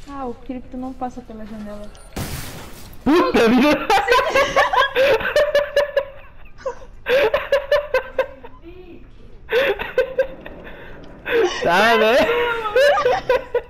Ah, o cripto não passa pela janela. Puta vida! Tá, né?